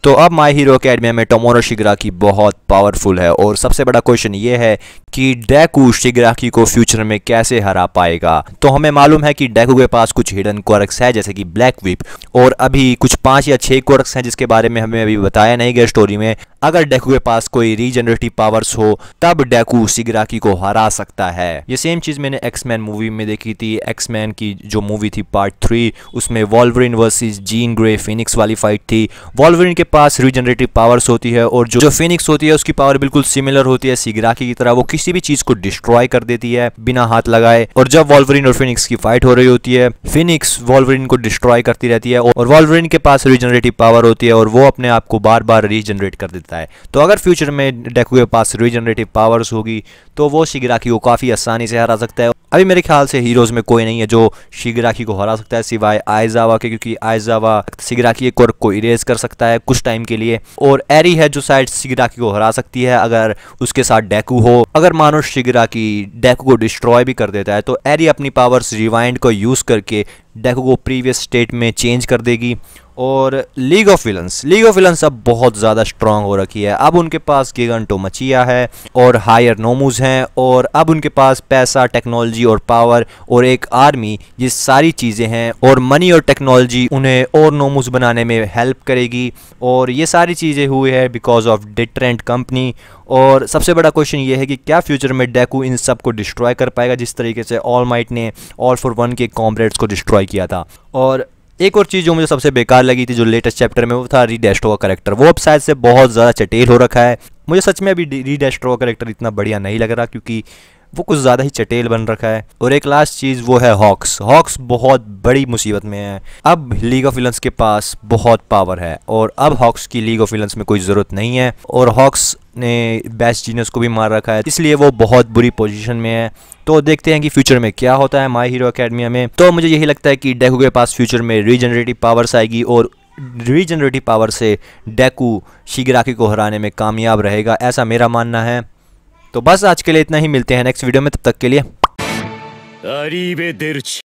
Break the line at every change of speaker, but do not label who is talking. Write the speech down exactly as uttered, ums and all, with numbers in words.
तो अब my hero academia में टोमोरो शिगराकी बहुत पावरफुल है और सबसे बड़ा क्वेश्चन ये है कि डेकू शिगराकी को फ्यूचर में कैसे हरा पाएगा। तो हमें मालूम है कि डेकू के पास कुछ हिडन क्वार्क्स है जैसे कि ब्लैक व्हिप, और अभी कुछ पांच या छह क्वार्क्स हैं जिसके बारे में हमें अभी बताया नहीं गया स्टोरी में। अगर डेकू के पास कोई रीजनरेटिव पावर्स हो तब डेकू शिगराकी को हरा सकता है। ये सेम चीज मैंने एक्समैन मूवी में देखी थी। एक्समैन की जो मूवी थी पार्ट थ्री, उसमें Wolverine versus Jean Grey Phoenix वाली फाइट थी। वॉल्वरिन के पास रीजनरेटिव पावर्स होती है और जो जो फिनिक्स होती है उसकी पावर बिल्कुल सिमिलर होती है शिगराकी की तरह। वो किसी भी चीज को डिस्ट्रॉय कर देती है बिना हाथ लगाए। और जब वॉल्वरिन और फिनिक्स की फाइट हो रही होती है, फिनिक्स वॉल्वरिन को डिस्ट्रॉय करती रहती है और वॉल्वरिन के पास रीजनरेटिव पावर होती है और वो अपने आप को बार बार रीजनरेट कर देता है। तो अगर फ्यूचर में डेकू के पास रीजनरेटिव पावर्स होगी तो वो शिगराकी को काफी आसानी से हरा सकता है। अभी मेरे ख्याल से हीरोज में कोई नहीं है जो शिगराकी को हरा सकता है सिवाय आइजावा के, क्योंकि आइजावा शिगराकी के को इरेज कर सकता है कुछ टाइम के लिए। और एरी है जो शायद शिगराकी को हरा सकती है अगर उसके साथ डेकू हो। अगर मानो शिगराकी डेकू को डिस्ट्रॉय भी कर देता है तो एरी अपनी पावर्स रिवाइंड को यूज करके डेकू को प्रीवियस स्टेट में चेंज कर देगी। और League of Villains League of Villains अब बहुत ज़्यादा स्ट्रांग हो रखी है। अब उनके पास गिगंटो मचिया है और हायर नोमूज हैं, और अब उनके पास पैसा, टेक्नोलॉजी और पावर और एक आर्मी, ये सारी चीज़ें हैं। और मनी और टेक्नोलॉजी उन्हें और नोमूज बनाने में हेल्प करेगी। और ये सारी चीज़ें हुई है बिकॉज ऑफ डिटरेंट कंपनी। और सबसे बड़ा क्वेश्चन ये है कि क्या फ्यूचर में डेकू इन सब को डिस्ट्रॉय कर पाएगा जिस तरीके से ऑल माइट ने ऑल फॉर वन के कॉम्रेड्स को डिस्ट्रॉय किया था। और एक और चीज़ जो मुझे सबसे बेकार लगी थी जो लेटेस्ट चैप्टर में, वो था रीडेस्ट्रो का कैरेक्टर। वो अब शायद से बहुत ज़्यादा चटेल हो रखा है। मुझे सच में अभी रीडेस्ट्रो का कैरेक्टर इतना बढ़िया नहीं लग रहा क्योंकि वो कुछ ज़्यादा ही चटेल बन रखा है। और एक लास्ट चीज़ वो है हॉक्स। हॉक्स बहुत बड़ी मुसीबत में है। अब लीग ऑफ विलन्स के पास बहुत पावर है और अब हॉक्स की लीग ऑफ विलन्स में कोई ज़रूरत नहीं है। और हॉक्स ने बेस्ट जीनियस को भी मार रखा है, इसलिए वो बहुत बुरी पोजीशन में है। तो देखते हैं कि फ्यूचर में क्या होता है माय हीरो अकेडमिया में। तो मुझे यही लगता है कि डेकू के पास फ्यूचर में रीजनरेटिव पावर्स आएगी और रीजनरेटिव पावर से डेकू शिगराकी को हराने में कामयाब रहेगा, ऐसा मेरा मानना है। तो बस आज के लिए इतना ही, मिलते हैं नेक्स्ट वीडियो में, तब तक के लिए।